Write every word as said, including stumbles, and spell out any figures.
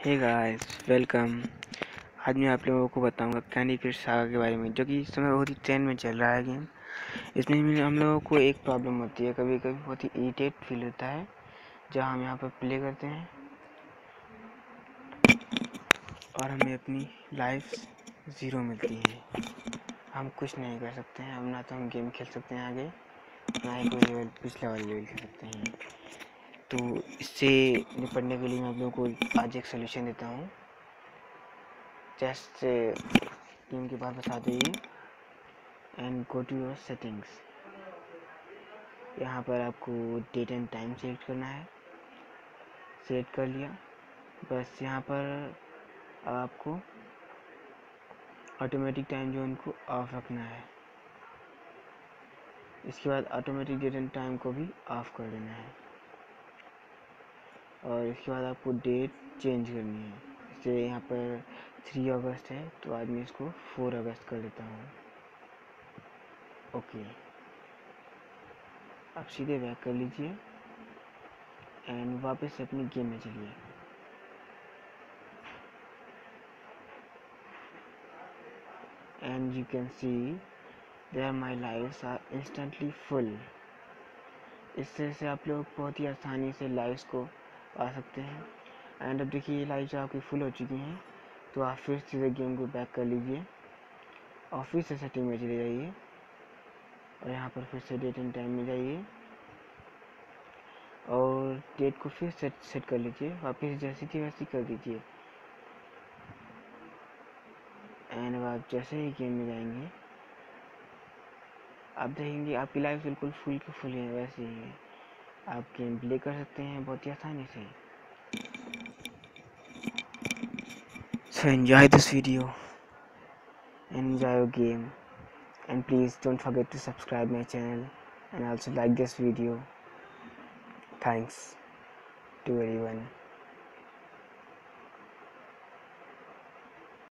Hey guys, welcome. आज मैं आप लोगों को बताऊंगा कैंडी क्रश सागा के बारे में, जो कि इस समय बहुत ही ट्रेंड में चल रहा है गेम। इसमें भी हम लोगों को एक प्रॉब्लम होती है, कभी कभी बहुत ही इरिटेट फील होता है जब हम यहाँ पर प्ले करते हैं और हमें अपनी लाइफ ज़ीरो मिलती है। हम कुछ नहीं कर सकते हैं, हम ना तो हम गेम खेल सकते हैं आगे, ना ही कोई लेवल पिछले वाले लेवल खेल सकते हैं। तो इससे निपटने के लिए मैं आप लोगों को आज एक सोल्यूशन देता हूँ। जस्ट गेम के बाद बता जाइए and go to your settings. यहाँ पर आपको डेट एंड टाइम सेलेक्ट करना है। सेलेक्ट कर लिया, बस यहाँ पर आपको ऑटोमेटिक टाइम जोन को ऑफ रखना है। इसके बाद ऑटोमेटिक डेट एंड टाइम को भी ऑफ कर देना है और इसके बाद आपको डेट चेंज करनी है। जैसे यहाँ पर थ्री अगस्त है तो आज मैं इसको फोर अगस्त कर देता हूँ। ओके, आप सीधे बैक कर लीजिए एंड वापस से अपनी गेम में चलिए। And you can see there my lives are instantly full. इस तरह से आप लोग बहुत ही आसानी से लाइव्स को पा सकते हैं। एंड अब देखिए ये लाइव्स आपकी फुल हो चुकी हैं, तो आप फिर सीधे गेम को बैक कर लीजिए और फिर से सेटिंग में चले जाइए और यहाँ पर फिर से डेट एंड टाइम में जाइए और डेट को फिर सेट सेट कर लीजिए, वापस जैसी थी वैसी कर दीजिए। एंड अब आप जैसे ही गेम में जाएंगे आप देखेंगे आपकी लाइफ बिल्कुल फुल की फुल है, वैसे ही है। आप गेम प्ले कर सकते हैं बहुत ही आसानी से। So enjoy this video and enjoy your game, and please don't forget to subscribe my channel and also like this video. Thanks to everyone.